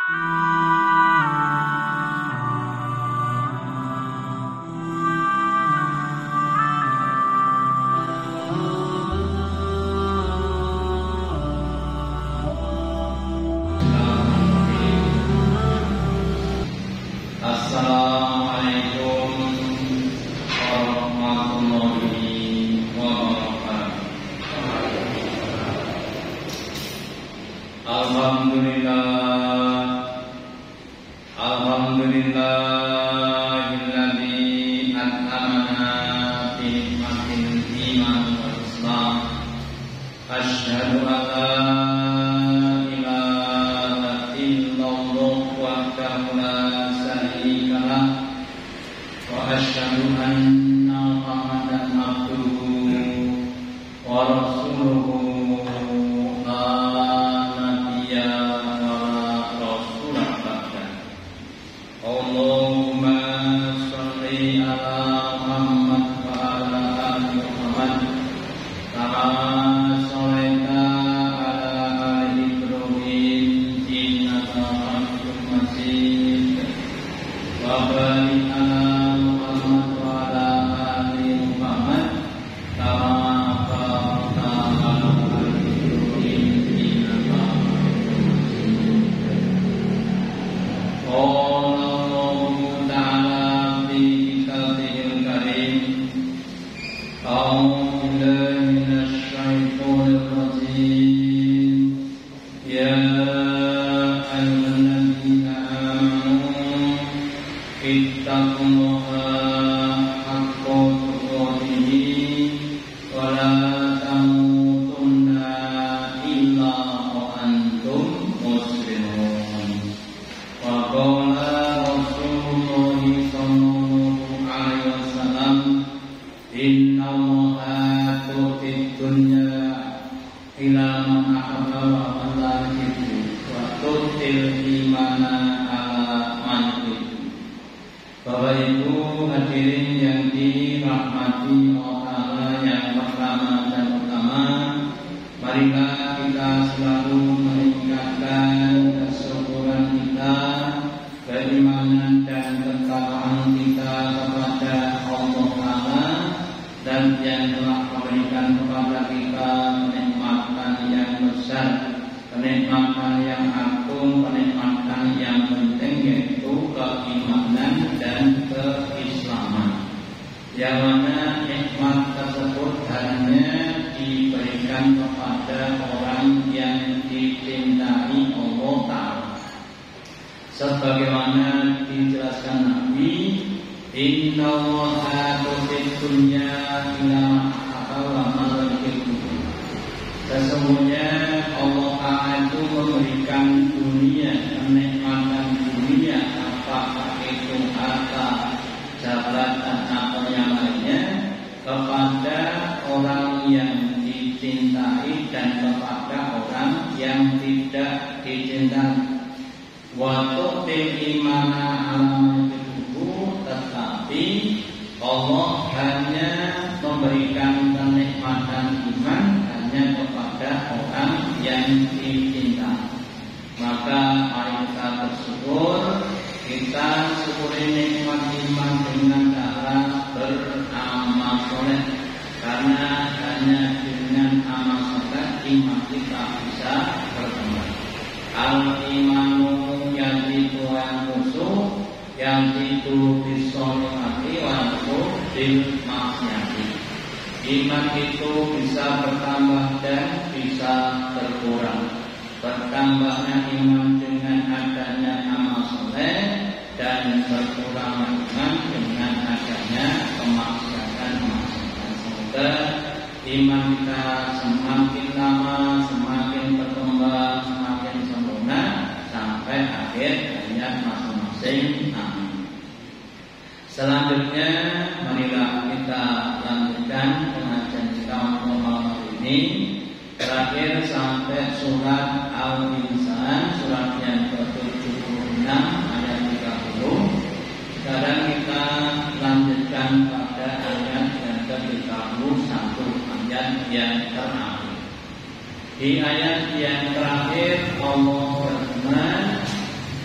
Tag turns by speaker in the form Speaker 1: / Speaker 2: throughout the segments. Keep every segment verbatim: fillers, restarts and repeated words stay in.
Speaker 1: Di ayat yang terakhir Allah berfirman,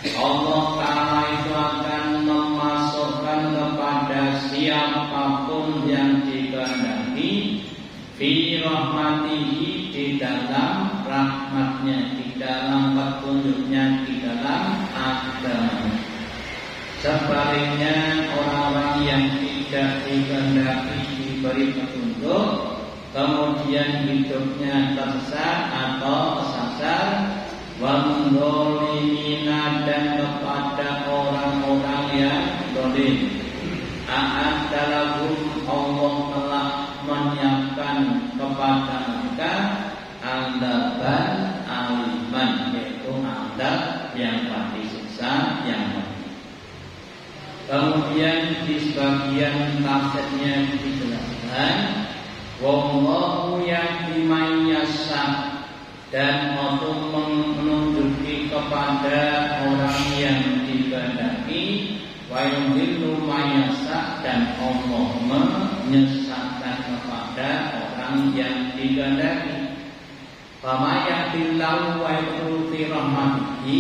Speaker 1: Allah Ta'ala itu akan memasukkan kepada siapapun yang dikehendaki fi rahmatihi, di dalam rahmatnya, di dalam petunjuknya, di dalam agama. Sebaliknya orang-orang yang tidak dikehendaki diberi petunjuk, kemudian hidupnya tersesat atau kesasar, wal-dholimina, dan kepada orang-orang yang zalim, a'adalahum, Allah telah menyiapkan kepada mereka adzaban aliman, yaitu azab yang pasti siksa yang pedih. Kemudian di sebagian tafsirnya dijelaskan, wallahu yahdi man yasha, dan untuk menunjuki kepada orang yang dikehendaki, wa yudhillu man yasha, dan Allah menyesatkan kepada orang yang dikehendaki. Fama yahdillahu wa yudhillu fi rahmatihi,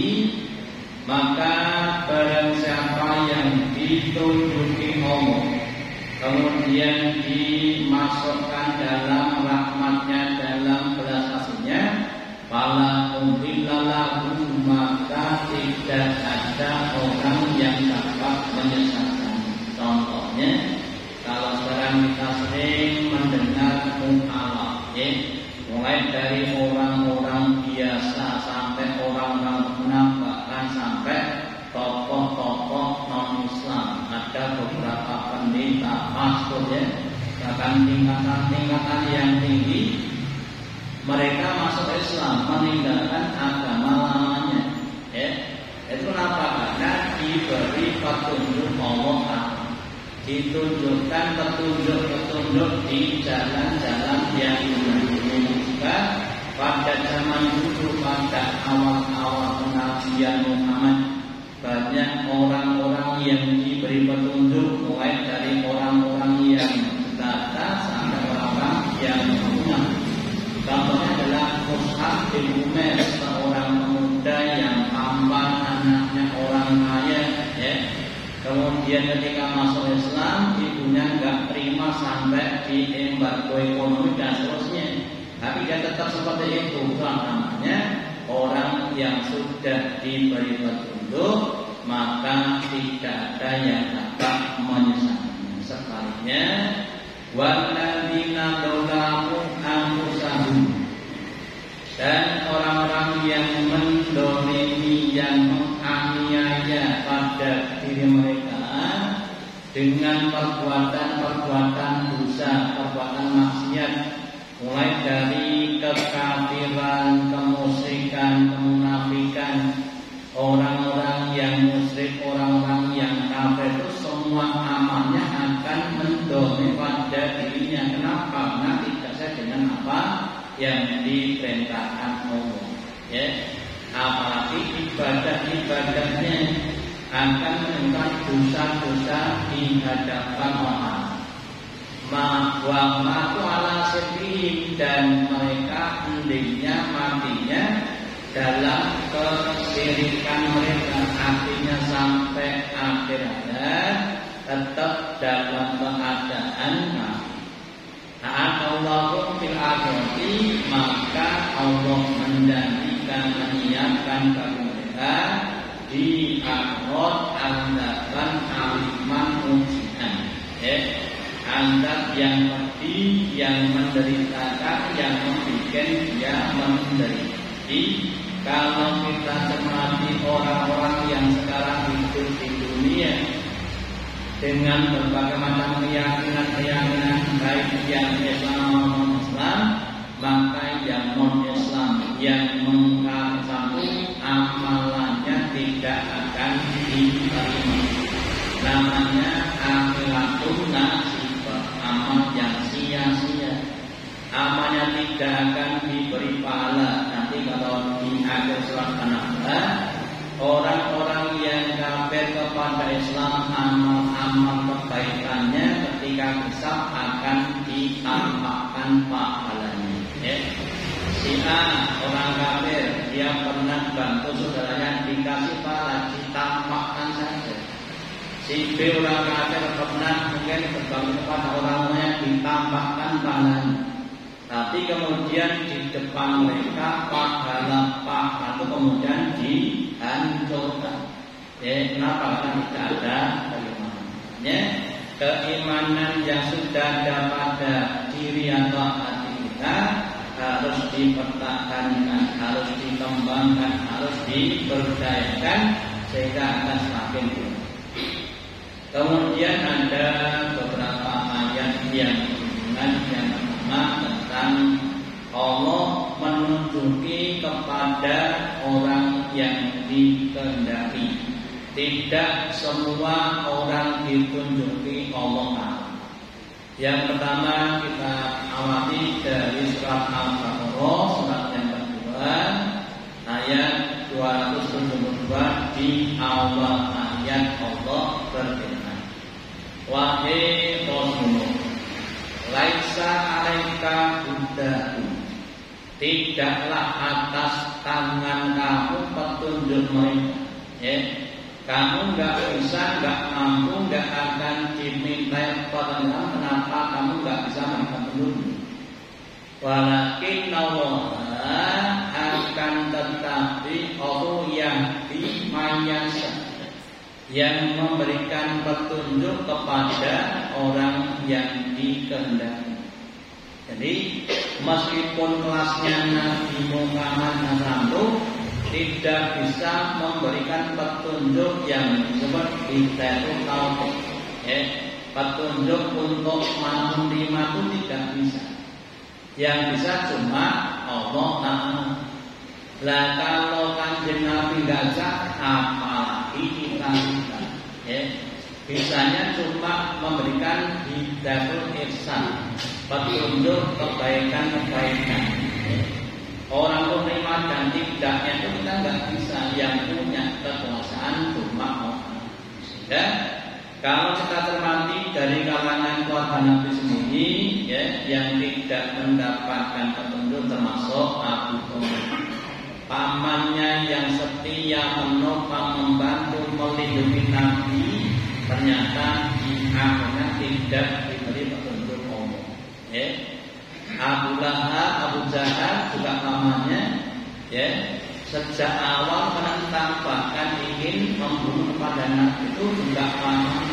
Speaker 1: maka barang siapa yang ditunjuki Allah kemudian dimasukkan dalam rahmatnya, dalam belas kasihnya, fala mudhillalahu, maka tidak ada orang yang dapat menyesatkan. Contohnya, kalau sekarang kita sering mendengar mu'alaf, ya, mulai dari orang-orang biasa sampai orang-orang terkenal, bahkan sampai tokoh-tokoh non-Islam. Ada beberapa pendeta, pastor, ya, bahkan tingkatan-tingkatan yang tinggi, mereka masuk Islam meninggalkan agama lamanya, ya. Itu kenapa? Karena diberi petunjuk Allah, ditunjukkan petunjuk-petunjuk di jalan-jalan yang benar. Pada zaman dulu, pada awal-awal kenabian Muhammad, banyak orang-orang yang diberi petunjuk, mulai dari orang-orang yang tata sampai orang-orang yang munafik. Contohnya adalah Mus'ab bin Umair, seorang pemuda yang tampan, anaknya orang kaya, ya. Kemudian ketika masuk Islam, ibunya nggak terima sampai diembargo ekonomi dan seterusnya. Tapi dia tetap seperti itu. Namanya orang yang sudah diberi petunjuk, maka tidak ada yang dapat menyesatkannya. Sebaliknya, walladzina dzalamu anfusahum, dan orang-orang yang mendolimi, yang menganiaya pada diri mereka dengan perbuatan-perbuatan dosa, perbuatan maksiat, mulai dari kekafiran, kemusyrikan, kemunafikan. Orang-orang yang musyrik, orang-orang yang kafir itu semua amalnya akan mendolimi pada dirinya. Kenapa? Karena tidak sesuai dengan apa yang diperintahkan Allah, ya. Apalagi ibadah-ibadahnya akan menimbulkan dosa-dosa di hadapan Allah. Ma'wamatu ala sirrihim, dan mereka endingnya, matinya dalam kesyirikan mereka. Artinya sampai akhir hayat tetap dalam keadaan mati. A'atallahum fil akhirati, maka Allah menjanjikan, menyiapkan bagi mereka di akhirat andaban aliman ujian, ya. Andab yang pedih, yang menderitakan, yang membuat dia menderita. Kalau kita cermati orang-orang yang sekarang hidup di dunia dengan berbagai macam keyakinan-keyakinan, baik yang Islam maupun Islam, maka yang non-Islam yang mengkafirkan satu, amalannya tidak akan diterima. Namanya akhiratun nasibah, amal yang sia-sia, amalnya tidak akan diberi pahala. Nanti kalau di akhir surat An-Nahl, orang-orang yang kafir kepada Islam, amal-amal kebaikannya ketika hisab akan ditampakkan pahalanya, ya. Si A, orang kafir, dia pernah bantu saudaranya, dikasih pahala, si B orang kafir pernah mungkin berbagi kepada orang yang ditampakkan tangan, tapi kemudian di depan mereka pahala pahala itu kemudian dihancurkan. Ya, kenapa? Karena tidak ada keimanan. Ya, keimanan yang sudah ada pada diri atau hati kita harus dipertahankan, harus dikembangkan, harus diberdayakan sehingga akan semakin kuat. Kemudian ada beberapa ayat yang berhubungan yang pertama tentang Allah menunjuki kepada orang yang dikehendaki. Tidak semua orang ditunjuki Allah. Yang pertama kita awali dari surat Al-Baqarah, surat yang kedua ayat dua ratus tujuh puluh dua. Di awal ayat Allah berfirman, wahai Rasulullah, laisa alaika hudahum, tidaklah atas tangan kamu petunjuk mereka. Ya, kamu nggak bisa, nggak mampu, nggak akan diminta petunjuk. Kenapa kamu nggak bisa memberikan petunjuk? Walakin Allah akan tetapi Allah yang dimayasa, yang memberikan petunjuk kepada orang yang dikehendaki. Jadi meskipun kelasnya Nabi Muhammad shallallahu tidak bisa memberikan petunjuk yang disebut hidayah taufik, ya, petunjuk untuk menerima itu tidak bisa. Yang bisa cuma Allah Ta'ala. Lah kalau kanjeng Nabi nggak bisa, apalagi kita bisa, ya. Bisanya cuma memberikan hidayah ihsan, petunjuk kebaikan-kebaikan. Orang menerima dan tidaknya itu kita nggak bisa. Yang punya kekuasaan cuma Allah. Sehingga kalau kita cermati dari kalangan keluarga Nabi sendiri, ya, yang tidak mendapatkan petunjuk termasuk Abu Thalib, pamannya yang setia menopang, membantu, melindungi Nabi, ternyata di akhirnya tidak diberi petunjuk Allah. Ya. Abu Lahab, Abu Jahal juga pamannya, ya, sejak awal menentang bahkan ingin membunuh kepada Nabi itu juga paman.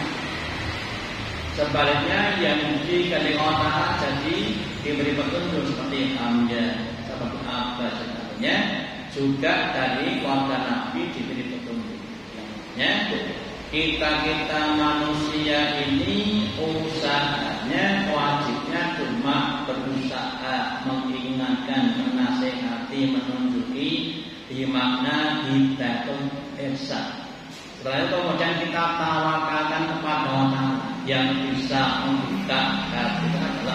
Speaker 1: Sebaliknya yang dikandung Allah jadi diberi petunjuk seperti Hamzah, seperti Abbas dan sebagainya, juga dari keluarga Nabi diberi petunjuk. Ya, kita-kita manusia ini usahanya, wajibnya cuma berusaha mengingatkan, menasehati, menunjuki di makna hidayah ihsan. Setelah itu kemudian kita tawakalkan kepada orang yang bisa membuka hati kita.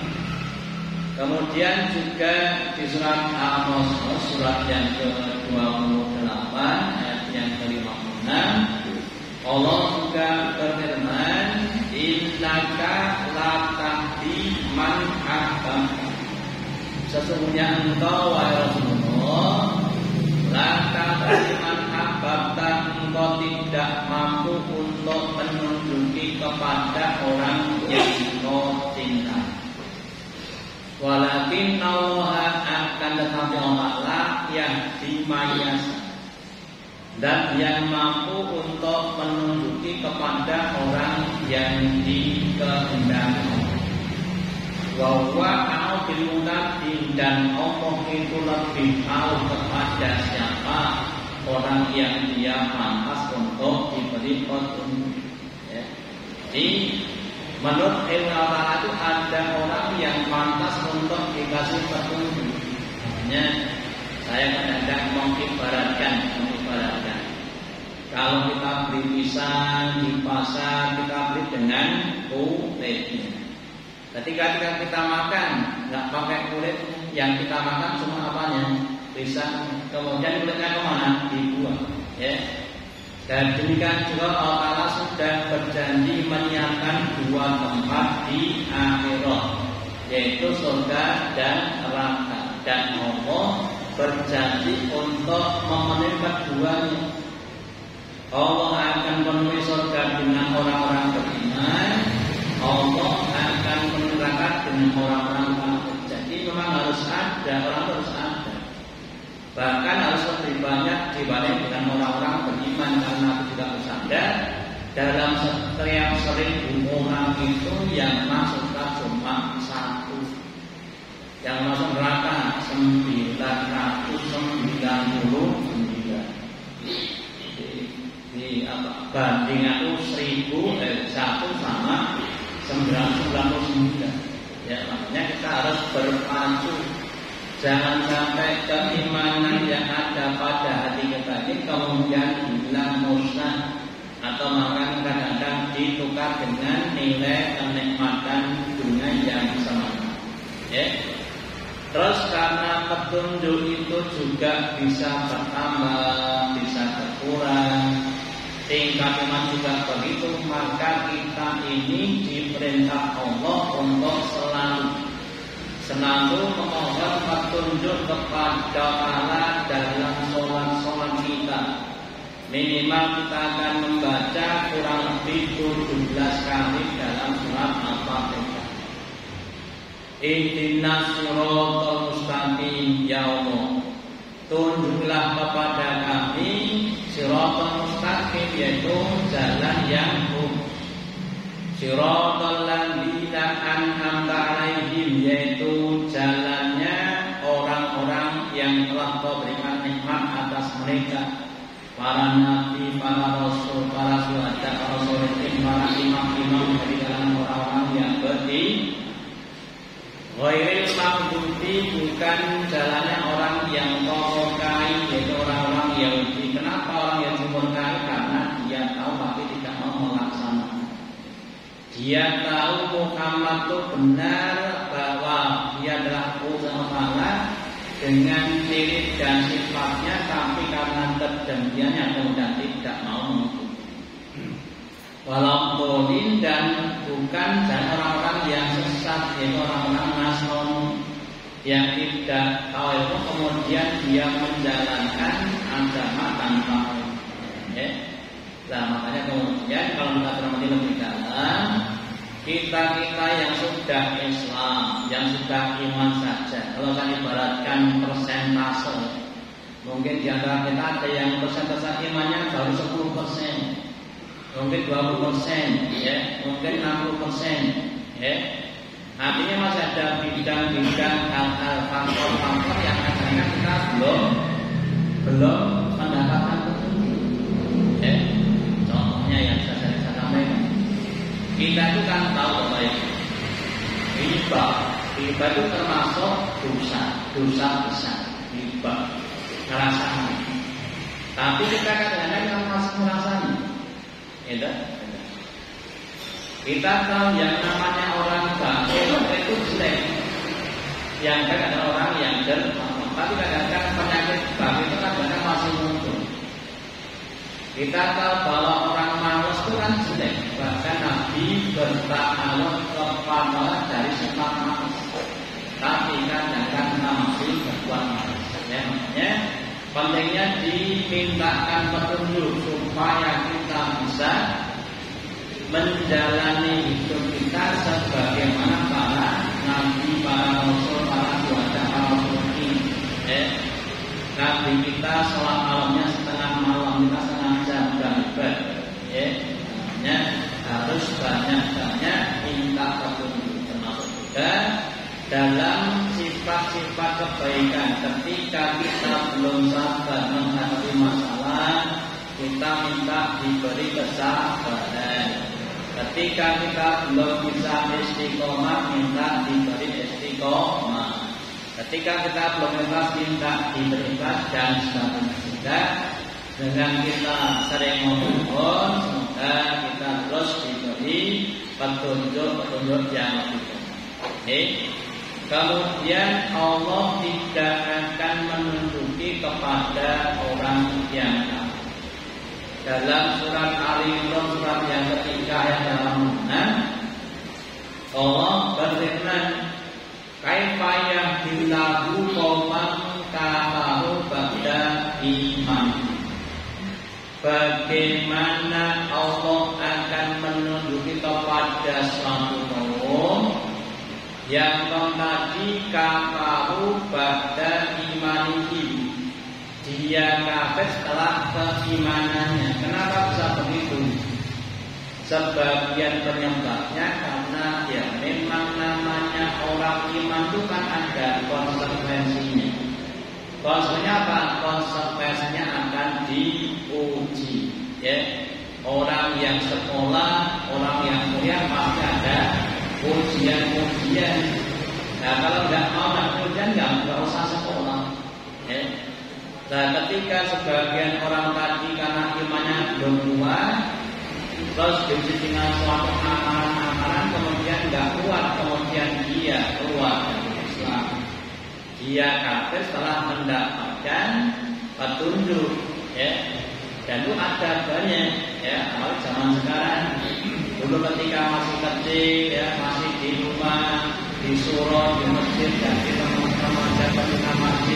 Speaker 1: Kemudian juga di surat Al-Amos, surat yang ke dua puluh delapan ayat yang ke lima puluh enam, Allah juga berfirman, innaka la tahdi man ahbabta. Sesungguhnya engkau wahai Rasulullah, la tahdi man ahbabta, engkau tidak mampu untuk menunjuki kepada orang yang engkau cinta. Walakin Allah akan tetapi Allah lah yang dimayasa, dan yang mampu untuk menunjuki kepada orang yang dikehendaki. Wa huwa a'lamu bil, dan Allah itu lebih tahu kepada siapa orang yang dia pantas untuk diberi petunjuk. Ya. Jadi menurut ilmu Allah itu ada orang yang pantas untuk dikasih petunjuk. Hanya saya kadang-kadang mengibaratkan, mengibaratkan. Kalau kita beli pisang di pasar, kita beli dengan kulitnya. Ketika kita makan, nggak pakai kulit, yang kita makan cuma apanya? Pisang. Kemudian kulitnya kemana? Dibuang. Ya. Dan demikian juga Allah sudah berjanji menyiapkan dua tempat di akhirat, yaitu surga dan neraka. Dan Allah berjanji untuk memenuhi keduanya. Allah akan memenuhi surga dengan ada, orang harus ada. Bahkan harus lebih banyak dibanding dengan orang-orang beriman, karena aku juga bersandar dalam setiap seribu orang itu yang masuk cuma satu, yang masuk neraka sembilan ratus sembilan puluh sembilan. Di apa? Banding aku seribu eh, satu sama sembilan ratus sembilan puluh sembilan. Ya, makanya kita harus berpacu. Jangan sampai keimanan yang ada pada hati kita ini kemudian hilang musnah, atau makan kadang-kadang ditukar dengan nilai kenikmatan dunia yang sementara. Ya. Terus karena petunjuk itu juga bisa bertambah, bisa berkurang, tingkat iman juga begitu, maka kita ini diperintah Allah untuk selalu selalu memohon petunjuk kepada Allah dalam sholat-sholat kita. Minimal kita akan membaca kurang lebih tujuh belas kali dalam surat Al-Fatihah. Ihdinas siratal mustaqim ya Allah, tunjuklah kepada kami siratal mustaqim, yaitu jalan yang lurus. Siratal ladzina an'amta 'alaihim, yaitu jalannya orang-orang yang telah Kau berikan nikmat atas mereka, para nabi, para rasul, para syuhada, para sholihin, para imam-imam dari kalangan orang-orang yang beriman. Ghairil maghdubi, bukan jalannya orang yang Kau murkai, yaitu orang-orang Yahudi. Kenapa orang Yahudi murkai? Karena dia tahu tapi tidak mau melaksanakan. Dia tahu Muhammad itu benar, bahwa dia adalah utusan Allah dengan ciri dan sifatnya, tapi karena kedengkiannya kemudian tidak mau mengikuti. Walau dolin, dan bukan dan orang-orang yang sesat, yaitu orang-orang Nasrani yang tidak tahu itu kemudian dia menjalankan agama tanpa ya. Nah, makanya kemudian kalau kita cermati lebih dalam, kita-kita yang sudah Islam, yang sudah iman saja, kalau saya ibaratkan persentase, mungkin di antara kita ada yang persentase imannya baru sepuluh persen, mungkin dua puluh persen, ya, mungkin enam puluh persen, ya. Artinya masih ada bidang-bidang hal-hal faktor-faktor yang kadang kita belum belum mendapatkan petunjuk. Ya. Contohnya yang saya sampaikan, kita itu kan tahu apa itu riba. Riba itu termasuk dosa, dosa besar. Riba, ngerasakan. Tapi kita kadang-kadang masih merasanya. Itu. Kita tahu yang namanya orang bakhil itu jelek. Yang kan ada orang yang dermawan. Tapi kadang-kadang penyakit bakhil itu kadang-kadang masih muncul. Kita tahu bahwa orang malas itu kan jelek. Bahkan Nabi bertakluk kepada dari sifat malas. Tapi kadang-kadang kita masih berbuat malas. Ya, makanya pentingnya dimintakan petunjuk supaya kita bisa menjalani hidup kita sebagaimana para nabi, para rasul, para syuhada, para sholihin. Eh, nabi kita sholat malamnya setengah malam, kita setengah jam dan ibadah. Eh, namanya harus banyak-banyak minta petunjuk, termasuk juga dalam sifat-sifat kebaikan. Ketika kita belum sabar menghadapi masalah, kita minta diberi kesabaran. Ketika kita belum bisa istiqomah, minta diberi istiqomah. Ketika kita belum ikhlas, minta diberi ikhlas, dan sebagainya. Dengan kita sering memohon, semoga kita terus diberi petunjuk-petunjuk yang lebih baik. Kemudian Allah tidak akan menunjuki kepada orang yang kafir. Dalam surat Ali Imran surat yang ketiga ayat dalam enam, Allah berfirman, "Kaifa yahdillahu qauman kafaru ba'da iman." Bagaimana Allah akan menunjuki kepada suatu kaum yang tadi kafaru ba'da dia kafir setelah keimanannya. Kenapa bisa begitu? Sebagian penyebabnya karena ya memang namanya orang iman itu kan ada konsekuensinya. Konsekuensinya apa? Konsekuensinya akan diuji. Ya, orang yang sekolah, orang yang kuliah pasti ada ujian-ujian. Nah, kalau nggak mau ada ujian, nggak nggak usah sekolah. Ya. Nah, ketika sebagian orang tadi karena imannya belum kuat, terus diuji dengan suatu amalan-amalan, kemudian nggak kuat, kemudian dia keluar dari Islam. Dia kafir setelah mendapatkan petunjuk, ya. Dan itu ada banyak, ya. Kalau zaman sekarang, dulu ketika masih kecil, ya, masih di rumah, di surau, di masjid, dan di teman-teman ada masjid.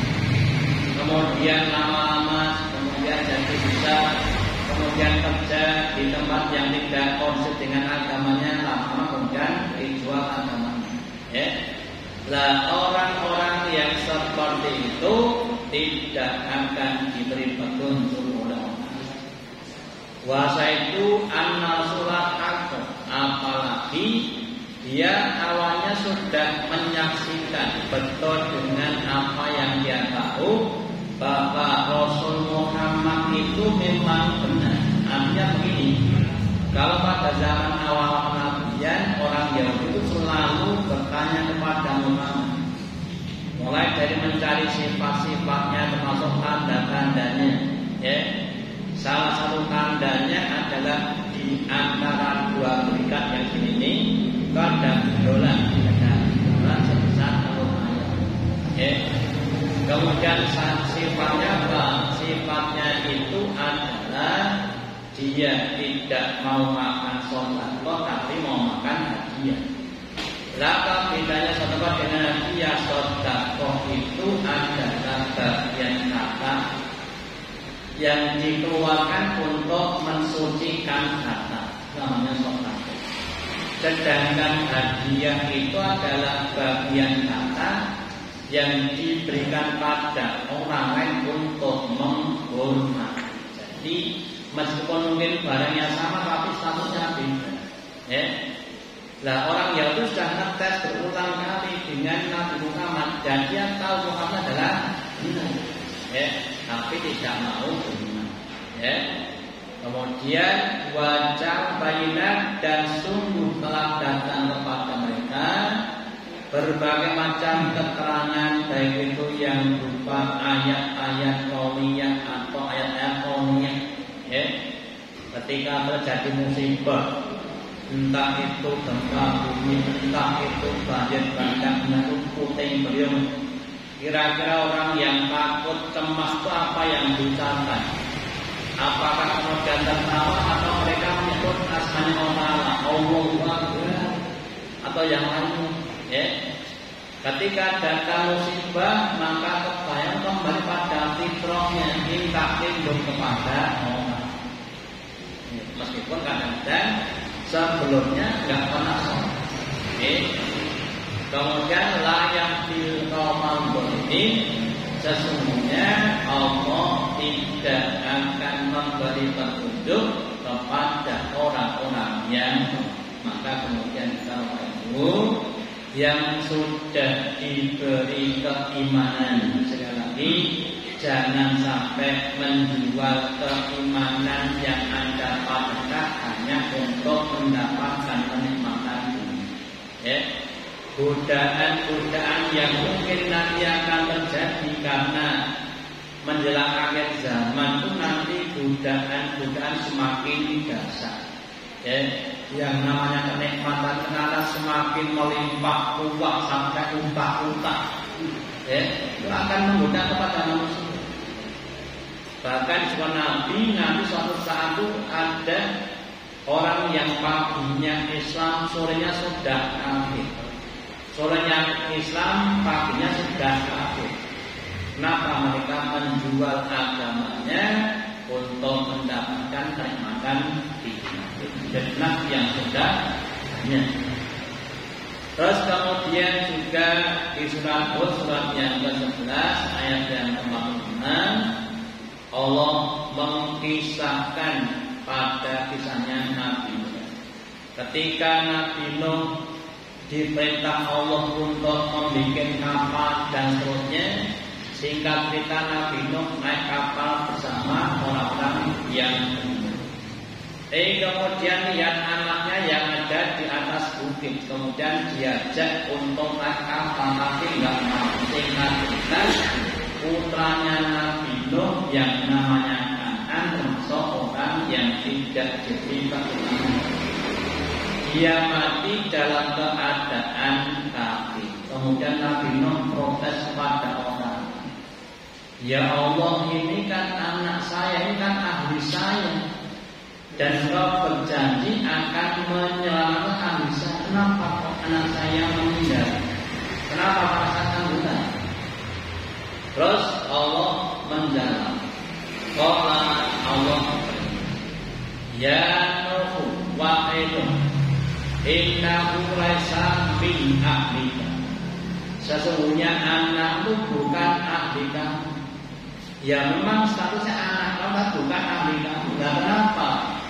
Speaker 1: Kemudian lama-lama, kemudian jadi besar. Kemudian kerja di tempat yang tidak konsisten dengan agamanya, lama kemudian dijual agamanya. Ya. Lah orang-orang yang seperti itu tidak akan diberi petunjuk oleh Allah. Wasa itu an-nasulat aku, apalagi dia awalnya sudah menyaksikan betul dengan apa yang dia tahu, bahwa Rasul Muhammad itu memang benar. Artinya begini, kalau pada zaman awal kenabian orang Yahudi itu selalu bertanya kepada Muhammad, mulai dari mencari sifat-sifatnya termasuk tanda-tandanya. Ya, salah satu tandanya adalah di antara dua berikat yang ini ada dolar, ada dolar sebesar kalau ayat. Ya. Kemudian sifatnya apa? Sifatnya itu adalah dia tidak mau makan sodako, tapi mau makan hadiah. Laka bedanya sodako dengan hadiah. Sodako itu adalah bagian kata yang dikeluarkan untuk mensucikan kata, namanya sodako. Sedangkan hadiah itu adalah bagian kata yang diberikan pada orang lain untuk menghormati. Jadi meskipun mungkin barangnya sama tapi statusnya beda. Ya. Lah orang Yahudi sudah ngetes berulang kali dengan Nabi Muhammad dan dia tahu Muhammad adalah benar. Ya, tapi tidak mau beriman. Ya. Kemudian wajah bayinat dan sungguh telah datang kepada mereka berbagai macam keterangan, baik itu yang berupa ayat-ayat kauniyah atau ayat-ayat kauniyah. Ya. Ketika terjadi musibah, entah itu gempa bumi, entah itu banjir bandang, itu puting beliung. Kira-kira orang yang takut cemas itu apa yang diucapkan? Apakah kemudian tertawa atau mereka menyebut asmanya Allah, Allahu Akbar, atau yang lain? Ya. Ketika datang musibah, maka kebayang kembali pada fitrahnya, minta tinduk kepada Allah. Ya, meskipun kadang-kadang sebelumnya nggak pernah sholat. Ya. Kemudian layak di Ramadan ini sesungguhnya Allah tidak akan memberi petunjuk kepada orang-orang yang maka kemudian kita itu yang sudah diberi keimanan. Sekali lagi, jangan sampai menjual keimanan yang Anda pada hanya untuk mendapatkan kenikmatan dunia. Ya. Godaan-godaan yang mungkin nanti akan terjadi karena menjelang akhir zaman itu nanti godaan-godaan semakin dahsyat. Ya, yang namanya kenikmatan ternyata semakin melimpah ruah sampai unta-unta. Ya, itu akan menggoda kepada manusia. Bahkan sebuah Nabi nanti suatu saat itu ada orang yang paginya Islam, sorenya sudah kafir. Sorenya Islam, paginya sudah kafir. Kenapa mereka menjual agamanya untuk mendapatkan kenikmatan jenak yang sudah banyak. Terus kemudian juga di surat Hud surat yang ke sebelas ayat yang ke empat puluh enam Rahman, Allah mengkisahkan pada kisahnya Nabi Nuh. Ketika Nabi Nuh diperintah Allah untuk membuat kapal dan seterusnya, singkat cerita Nabi Nuh naik kapal bersama orang-orang yang beriman. Eh kemudian lihat anaknya yang ada di atas bukit, kemudian diajak untuk naik kapal, tapi nggak mau. Singkat cerita putranya Nabi Nuh yang namanya Kan'an termasuk orang yang tidak jadi keturunan. Dia mati dalam keadaan kafir. Kemudian Nabi Nuh protes kepada orang, ya Allah, ini kan anak saya, ini kan ahli saya, dan Engkau berjanji akan menyelamatkan ahli saya. Kenapa kok anak saya meninggal? Kenapa merasakan duka? Terus Allah menjawab, qala Allah, ya Nuh wahai Nuh, innahu laisa min ahlika. Sesungguhnya anakmu bukan ahli kamu. Ya memang statusnya anak kamu bukan ahli kamu. Nah, kenapa?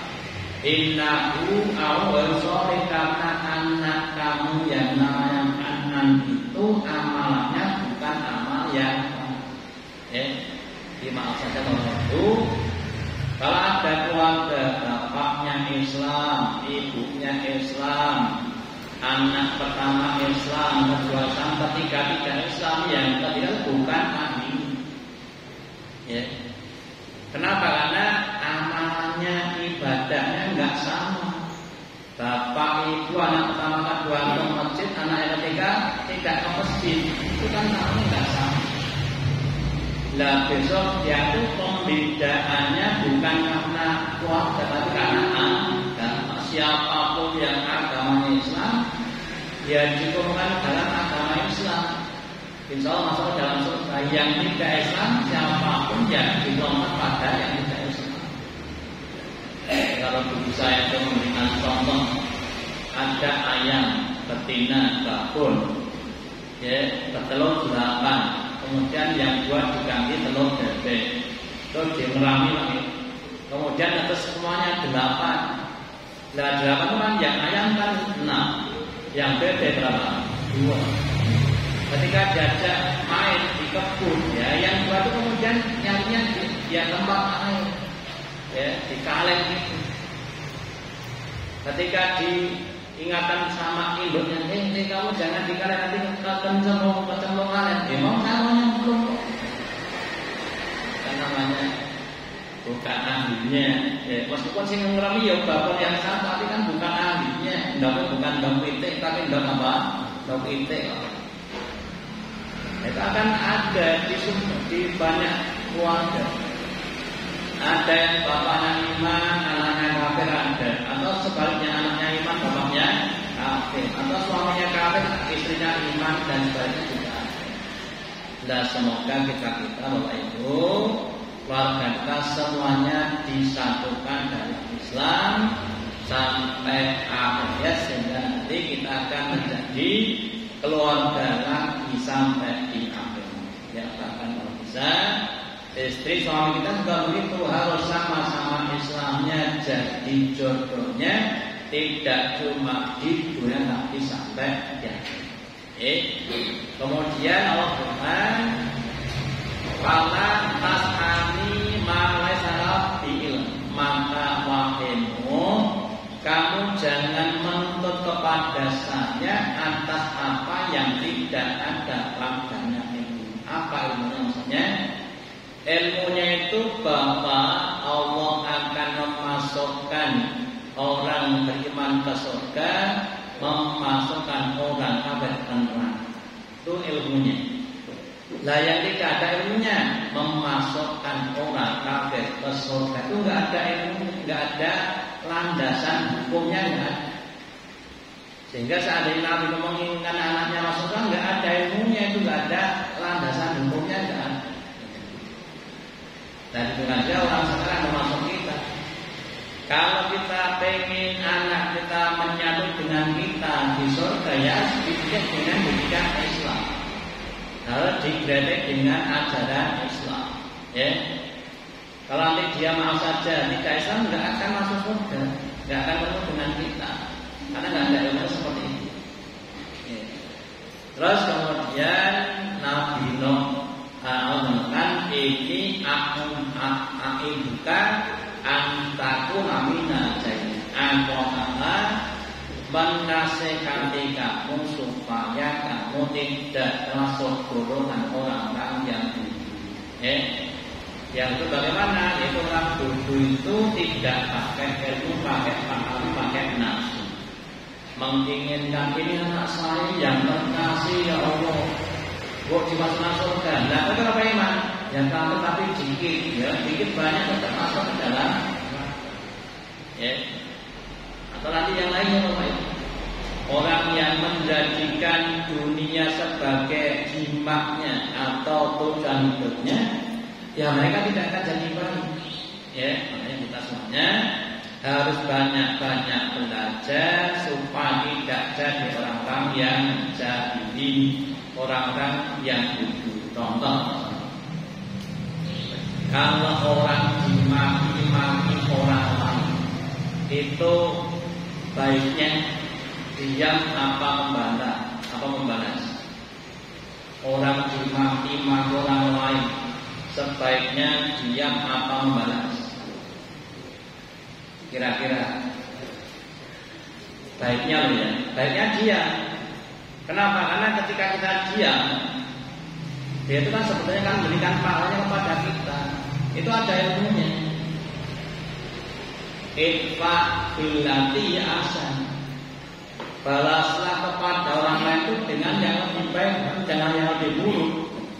Speaker 1: Innahu awwalsori, karena anak kamu yang namanya Kan'an itu amalannya bukan amal yang ya, dimaaf saja kalau itu. Kalau ada keluarga bapaknya Islam, ibunya Islam, anak pertama Islam, kedua Islam, ketiga tidak Islam, yang ketiga bukan ahli. Ya. Kenapa? Karena amalannya, ibadahnya enggak sama. Bapak ibu anak pertama kedua ke masjid, anak yang ketiga tidak ke masjid, itu kan namanya enggak sama. Lah besok dia itu pembedaannya bukan karena keluarga, tapi karena agama. Siapapun yang agamanya Islam, dia dihukumkan dalam agama Islam, insya Allah masuk dalam surga. Yang tidak Islam, siapapun yang dihukumkan pada yang tidak Islam. Eh, kalau dulu saya itu memberikan contoh, ada ayam betina babon, ya, bertelur delapan. Kemudian yang dua diganti telur bebek, terus dimerami lagi. Kemudian atas semuanya delapan. Nah delapan kan yang ayam kan enam, yang bebek berapa? Dua. Ketika diajak main di kebun, ya yang dua itu kemudian nyarinya di, di tempat air, ya di kaleng itu. Ketika diingatkan sama induknya, eh, eh kamu jangan di kaleng, nanti kecemplung kecemplung kaleng. Ya mau namanya belum, kan namanya bukan ahlinya. Ya, meskipun sih ngerami ya babon yang sama, tapi kan bukan ahlinya. Ndok bukan ndok pitik, tapi ndok apa? Ndok pitik. Itu akan ada di di banyak keluarga. Ada yang bapaknya iman, anaknya kafir ada, atau sebaliknya anaknya iman, bapaknya kafir, atau suaminya kafir, istrinya iman dan sebaliknya juga ada. Dan semoga kita kita Bapak Ibu, keluarga kita semuanya disatukan dari Islam sampai akhir, sehingga nanti kita akan menjadi keluarga lagi sampai di akhir. Ya, bahkan kalau bisa istri suami kita juga begitu, harus sama-sama Islamnya, jadi jodohnya tidak cuma di dunia tapi sampai di akhir. Eh, kemudian Allah Tuhan, "Fala tas'ani ma laysa bil", maka wahaimu, kamu jangan menuntut kepada saya atas apa yang tidak ada padanya ilmu. Apa ilmunya maksudnya? Ilmunya itu bahwa Allah akan memasukkan orang beriman ke surga, memasukkan orang kafir ke neraka. Itu ilmunya. Lah yang tidak ada ilmunya, memasukkan orang kafir ke surga, itu enggak ada ilmu, enggak ada landasan hukumnya, enggak ada. Sehingga seandainya Nabi menginginkan anaknya masuk surga, enggak ada ilmunya, itu enggak ada landasan hukumnya, enggak ada. Dan itu saja orang sekarang memasuk kita. Kalau kita pengen anak kita menyatu dengan kita di surga, ya dididik dengan pendidikan Islam, lalu dididik dengan ajaran Islam. Ya. Kalau nanti dia maaf saja tidak Islam, nggak akan masuk surga, nggak akan ketemu dengan kita, karena nggak ada ilmu seperti itu. Ya. Terus kemudian Nabi Nuh mengatakan ini aku aku bukan antaku namina jadi aku akan menasihati kamu supaya kamu tidak termasuk golongan orang-orang yang bodoh. Ya. Yang itu bagaimana? Yaitu orang bodoh itu tidak pakai ilmu, pakai paham, pakai nafsu. Menginginkan ini anak saya yang terkasih ya Allah, kok dimasukkan surga? Nah, itu apa iman? Yang kamu tapi dikit, ya dikit banyak tetap masuk ke dalam. Ya. Atau nanti yang lainnya apa itu? Orang yang menjadikan dunia sebagai jimaknya atau tujuan hidupnya, ya mereka tidak akan jadi baik. Ya, makanya kita semuanya harus banyak-banyak belajar supaya tidak jadi orang-orang yang jahili, orang-orang yang bodoh. Contoh, kalau orang dimaki-maki orang lain, itu baiknya diam apa membalas? Apa membalas? Orang dimaki-maki orang lain, sebaiknya diam apa membalas? Kira-kira baiknya loh ya, baiknya diam. Kenapa? Karena ketika kita diam, dia itu kan sebetulnya kan memberikan pahalanya kepada kita. Itu ada ilmunya. Ifa billati asan. Balaslah kepada orang lain itu dengan yang lebih baik, jangan yang lebih buruk.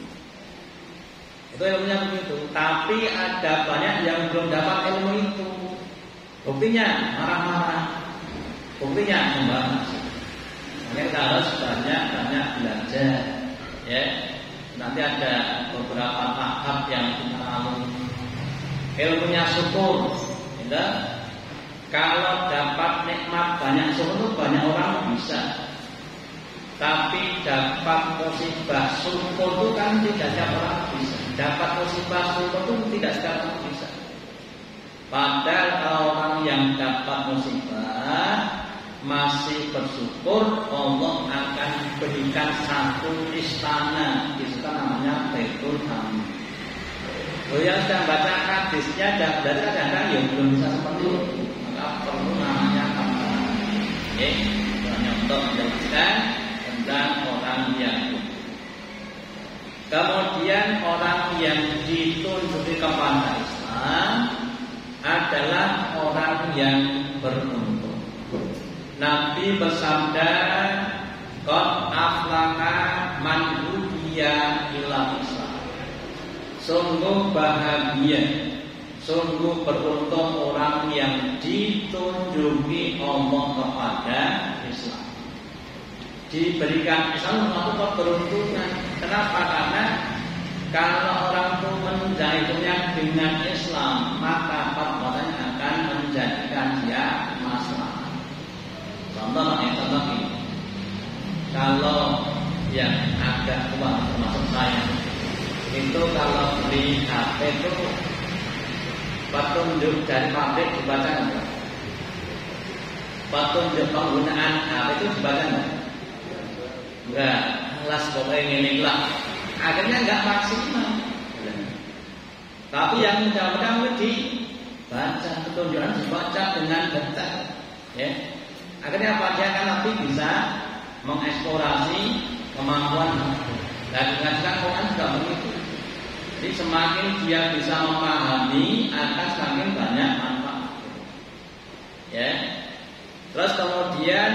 Speaker 1: Itu ilmunya begitu. Tapi ada banyak yang belum dapat ilmu itu. Buktinya marah-marah, buktinya membahas. Makanya kita harus banyak-banyak belajar. Ya, nanti ada beberapa tahap yang kita lalui. Ilmunya syukur. Ya. Kalau dapat nikmat banyak syukur itu banyak orang bisa. Tapi dapat musibah syukur itu kan tidak setiap orang bisa. Dapat musibah syukur itu tidak setiap orang bisa. Padahal orang yang dapat musibah masih bersyukur, Allah akan berikan satu istana. Itu namanya Baitul Hamid. Oh yang sudah baca hadisnya dan kadang-kadang ya belum bisa seperti itu. Maka perlu namanya apa? Oke, hanya untuk menjelaskan tentang orang yang kemudian orang yang ditunjuk kepada Islam adalah orang yang beruntung. Nabi bersabda, "Qad aflaha man hudiya ila Islam." Sungguh bahagia, sungguh beruntung orang yang ditunjuki Allah kepada Islam. Diberikan Islam satu keberuntungan. Kenapa? Karena kalau orang itu menjahitnya dengan Islam, maka perbuatannya akan menjadikan dia masalah. Contoh yang contoh ini, kalau yang agak tua termasuk saya, itu kalau beli H P itu petunjuk dari pabrik dibaca enggak? Petunjuk penggunaan H P itu dibaca enggak? Enggak, kelas pokoknya ini lah. Akhirnya enggak maksimal. Tapi yang mudah-mudahan dibaca, petunjukan dibaca dengan detail. Ya. Akhirnya apa? Dia akan lebih bisa mengeksplorasi kemampuan. Dan dengan Quran juga begitu. Jadi semakin dia bisa memahami, akan semakin banyak manfaat. Ya. Terus kemudian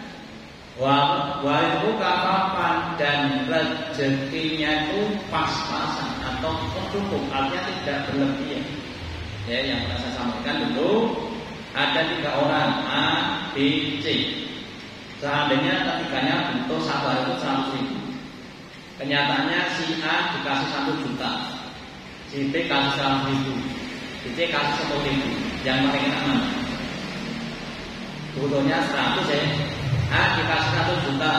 Speaker 1: walihu kafapan dan rezekinya itu pas-pasan atau cukup, artinya tidak berlebihan. Ya, yang saya sampaikan dulu ada tiga orang A, B, C. Seandainya ketiganya bentuk satu hari itu seratus ribu. Kenyataannya si A dikasih satu juta, si B kasih seratus ribu, si C kasih sepuluh ribu. Yang paling enak mana? Butuhnya seratus ya. A dikasih satu juta,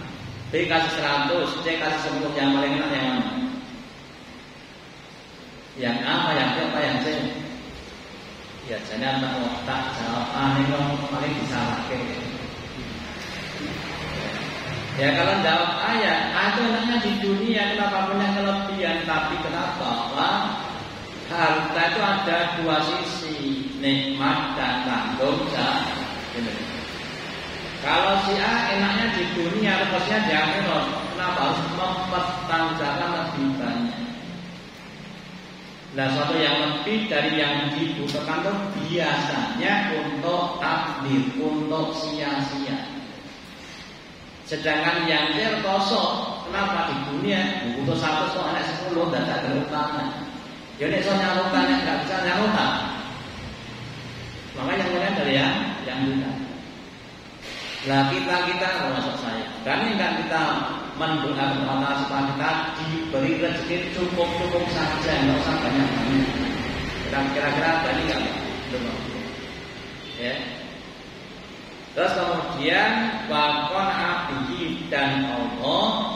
Speaker 1: B kasih seratus, C kasih sepuluh. Yang paling enak yang mana? Yang apa yang apa yang C? Ya jangan tak tak jawab aneh dong paling disalahkan. Ya kalau jawab ayat, itu enaknya di dunia kenapa punya kelebihan, tapi kenapa? Wah, harta itu ada dua sisi, nikmat dan tanggung jawab. Kalau si A enaknya di dunia, terusnya di akhirat, kenapa harus mempertanggungjawabkan lebih banyak? Nah, suatu yang lebih dari yang dibutuhkan itu biasanya untuk takdir, untuk sia-sia. Sedangkan yang dia kosong, kenapa di dunia butuh satu kok anak sepuluh dan tak terutama. Jadi soal nyalukan yang nggak bisa nyalukan. Maka yang mulai dari yang yang bukan. Nah kita kita termasuk saya. Dan enggak kita mendoakan Allah supaya kita diberi rezeki cukup cukup saja, nggak usah banyak banyak. Kira-kira tadi nggak belum. Ya. Terus kemudian wakon abdi dan Allah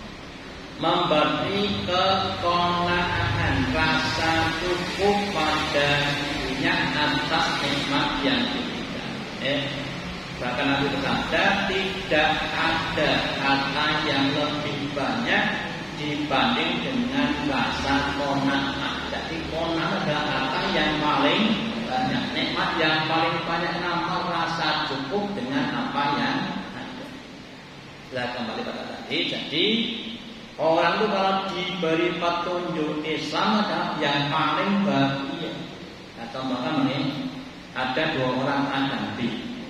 Speaker 1: memberi kekonaan rasa cukup pada dirinya atas nikmat yang diberikan. Eh, bahkan Nabi bersabda tidak ada kata yang lebih banyak dibanding dengan rasa kona'ah. Jadi kona'ah adalah kata yang paling banyak, nikmat yang paling banyak, nama rasa cukup dengan apa yang ada. Nah kembali pada tadi, jadi orang itu kalau diberi petunjuk Islam adalah yang paling bahagia. Nah contohkan ini, ada dua orang Anabi,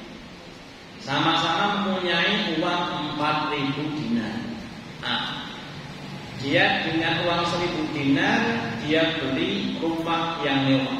Speaker 1: sama-sama mempunyai uang empat ribu dinar. Nah, dia dengan uang seribu dinar dia beli rumah yang mewah.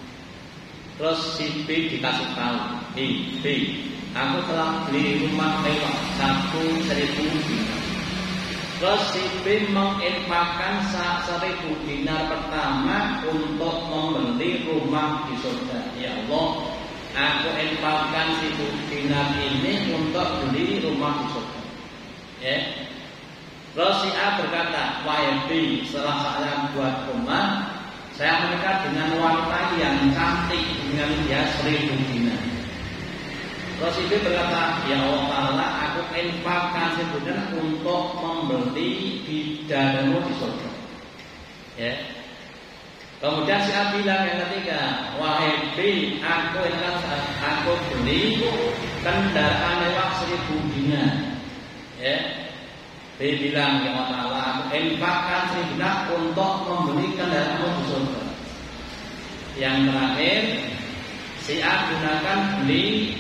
Speaker 1: Terus si B dikasih tahu, hey, B, aku telah beli rumah mewah satu seribu dinar. Terus si B menginfakkan seribu dinar pertama untuk membeli rumah di surga. Ya Allah, aku infakkan seribu dinar ini untuk beli rumah di surga. Ya. Terus si A berkata, wahai B, setelah saya buat rumah, saya menikah dengan wanita yang cantik dengan dia seribu dinar. Terus ibu berkata, ya Allah, aku infakkan seribu dinar untuk membeli bidadarimu di surga. Ya. Kemudian si A bilang yang ketiga, wahai B, aku infakkan, aku beli kendaraan mewah seribu dinar. Ya. B bilang, ya Allah, aku infakkan seribu dinar untuk membeli kendaraanmu di surga. Yang terakhir, si A gunakan beli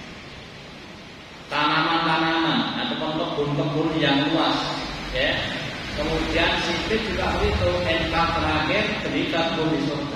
Speaker 1: tanaman-tanaman ataupun kebun-kebun yang luas. Ya. Kemudian si B juga begitu, infak terakhir beli kebun di surga.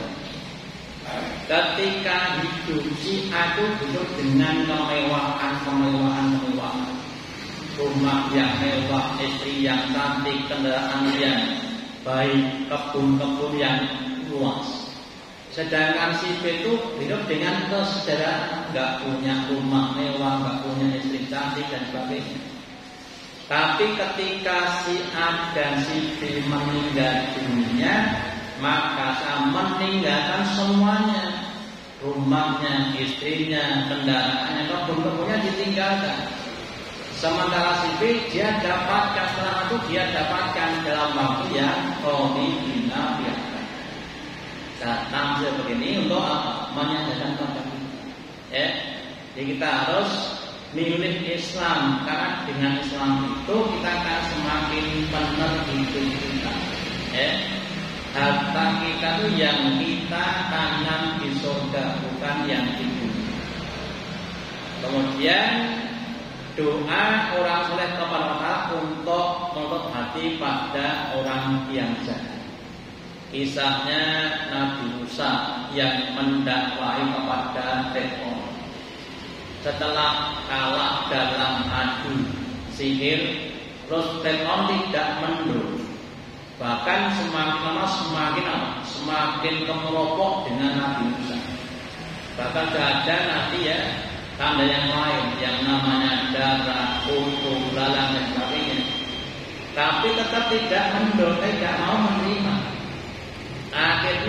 Speaker 1: Ketika hidup si A itu hidup dengan kemewahan-kemewahan kemewahan. Rumah yang mewah, istri yang cantik, kendaraan yang baik, kebun-kebun yang luas. Sedangkan si B itu hidup dengan kesederhanaan, nggak punya rumah mewah, nggak punya istri cantik dan sebagainya. Tapi ketika si A dan si B meninggal dunia, maka saya meninggalkan semuanya, rumahnya, istrinya, kendaraannya, kebun-kebunnya ditinggalkan. Sementara si B dia dapatkan setelah itu dia dapatkan dalam waktu yang kholidina biasa. Nah, tampil begini untuk apa? Menyadarkan kepada kita. Ya, jadi kita harus milih Islam karena dengan Islam itu kita akan semakin benar hidup kita. Ya, harta kita itu yang kita tanam di surga bukan yang di dunia. Kemudian doa orang soleh kepada Allah untuk menutup hati pada orang yang jahat. Kisahnya Nabi Musa yang mendakwahi kepada Fir'aun. Setelah kalah dalam adu sihir, terus Fir'aun tidak mendung. Bahkan semakin lama semakin apa? Semakin kemeropok dengan Nabi Musa. Bahkan ada nanti ya tanda yang lain yang namanya darah, kutu, belalang dan sebagainya. Tapi tetap tidak mendorong, tidak mau menerima. Akhirnya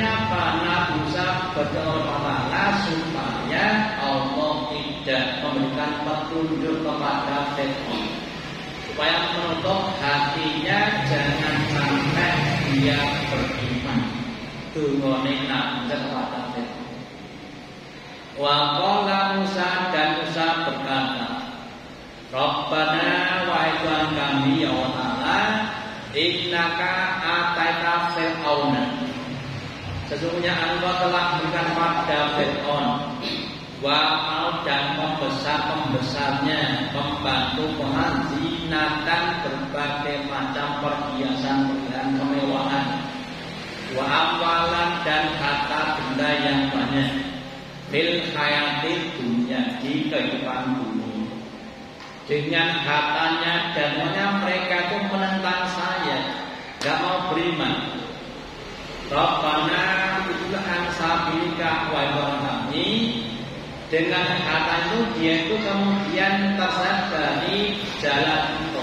Speaker 1: bagi Allah Ta'ala supaya Allah tidak memberikan petunjuk kepada Fir'aun, supaya menutup hatinya jangan sampai dia beriman. Tungone nak kepada Fir'aun. Wa qala Musa, dan Musa berkata, Rabbana wa Tuhan kami ya Allah Ta'ala, innaka ataita Fir'auna, sesungguhnya Engkau telah memberikan pada Fir'aun wa mau dan membesar-membesarnya, membantu menzinatan berbagai macam perhiasan dan kemewahan, wa amwalan dan harta benda yang banyak, fil hayati dunia, di kehidupan bumi. Dengan hartanya dan maunya mereka itu menentang saya, gak mau beriman. Rabbana itulah ansabilika wa kami, dengan harta itu dia itu kemudian tersesat dari jalan itu.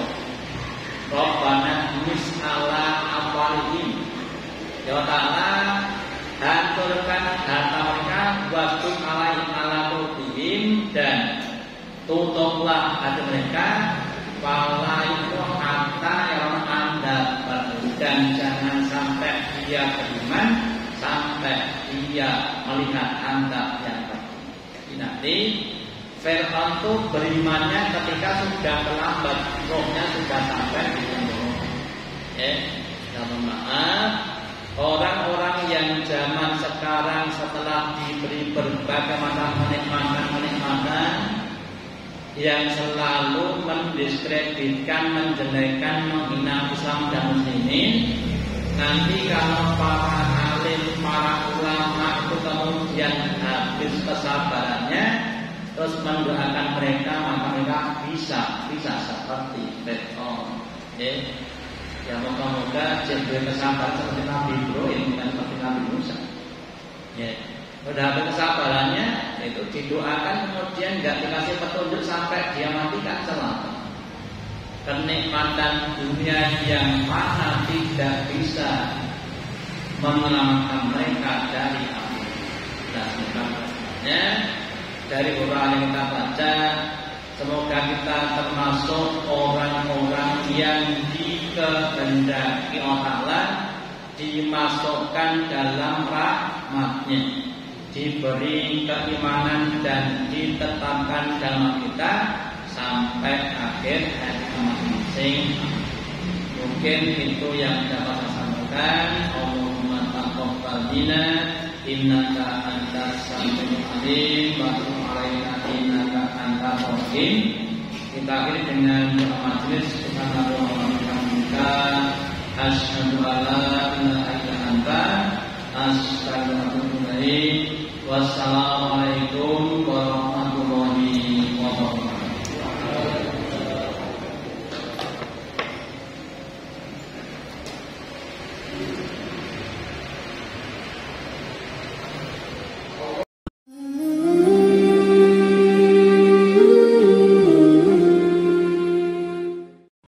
Speaker 1: Rabbana mis'ala awalihim, ya Ta'ala hancurkan harta mereka, wasbuk alaihim ala qulubihim, dan tutuplah hati mereka, wala itu harta yang anda baru, dan jangan sampai dia beriman sampai dia melihat anda yang baru. Jadi nanti Fir'aun itu berimannya ketika sudah terlambat, rohnya sudah sampai di mulut. Eh, mohon maaf, orang-orang yang zaman sekarang setelah diberi berbagai macam kenikmatan-kenikmatan, yang selalu mendiskreditkan, menjelekkan, menghina Islam dan Muslimin, nanti kalau para alim, para ulama itu kemudian habis kesabarannya, terus mendoakan mereka, maka mereka bisa bisa seperti Fir'aun. Ya, ya moga-moga jadi kesabaran seperti Nabi Ibrahim dan seperti Nabi Musa. Ya. Udah ada kesabarannya, itu didoakan, kemudian nggak dikasih petunjuk sampai dia mati, kan selamat. Kenikmatan dunia yang mana tidak bisa menyelamatkan mereka dari api. Dan sebenarnya dari uraian yang kita baca, semoga kita termasuk orang-orang yang dikehendaki Allah Ta'ala dimasukkan dalam rahmatnya, diberi keimanan dan ditetapkan dalam kita sampai akhir hayat masing-masing. Mungkin itu yang dapat saya sampaikan. Allahumma taqabbal minna innaka antas samiul alim wa tub alaina innaka antas rahim. Kita akhiri dengan doa majelis. Subhanallah wa bihamdika asyhadu an la ilaha illa anta astaghfiruka wa atubu ilaik. Wassalam.